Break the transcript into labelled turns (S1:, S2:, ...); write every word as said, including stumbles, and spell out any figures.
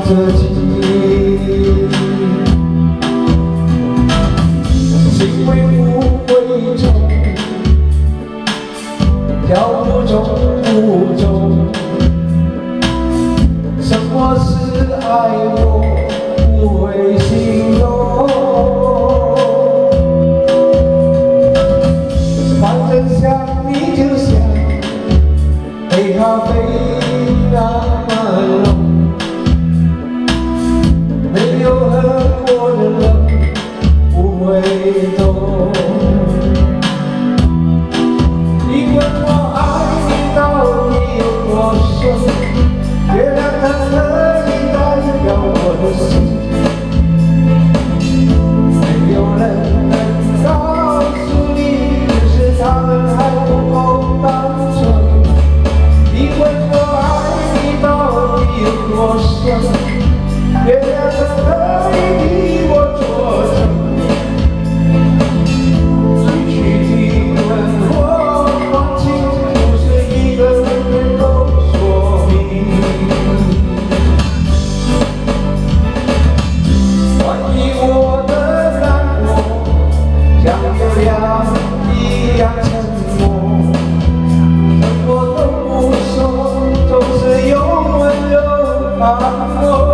S1: 自己，心为无为中，漂泊中无中，什么是爱我不会形容，反正想你就像黑咖啡那么浓。 没有喝过的人不会懂。你问我爱你到底有多深，月亮它可以代表我的心。没有人能告诉你，只是他们还不够单纯。你问我爱你到底有多深？ 月亮可以替我作证，句句提问我忘情，不是一个人能够说明。关于我的难过，像月亮一样沉默，什么都不说，总是用温柔安慰。